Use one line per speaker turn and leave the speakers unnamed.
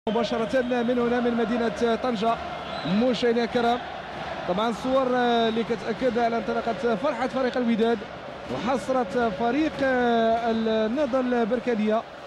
مباشرة من هنا من مدينة طنجة. مشاهدينا الكرام، طبعا الصور اللي كتأكد على انطلاقة فرحة فريق الوداد وحصرت فريق النهضة البركانية